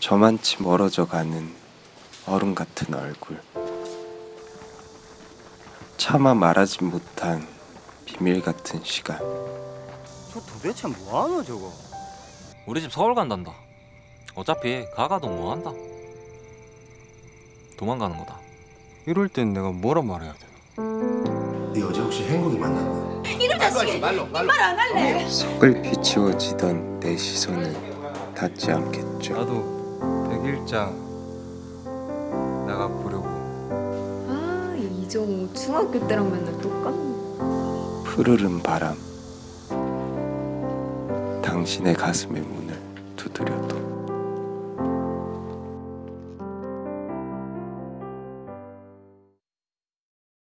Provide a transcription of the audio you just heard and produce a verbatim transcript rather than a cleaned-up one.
저만치 멀어져 가는 얼음 같은 얼굴, 차마 말하지 못한 비밀 같은 시간. 저 도대체 뭐하노 저거? 우리 집 서울 간단다. 어차피 가가도 뭐한다. 도망가는 거다. 이럴 땐 내가 뭐라 말해야 되나? 네 어제 혹시 행복이 만났나? 이런 자식이 말 안 할래. 석을 비치워지던 내 시선은 닿지 않겠죠. 나도 백일장 나가 보려고. 아, 이정우 중학교 때랑 맨날 똑같네. 푸르른 바람, 당신의 가슴의 문을 두드려도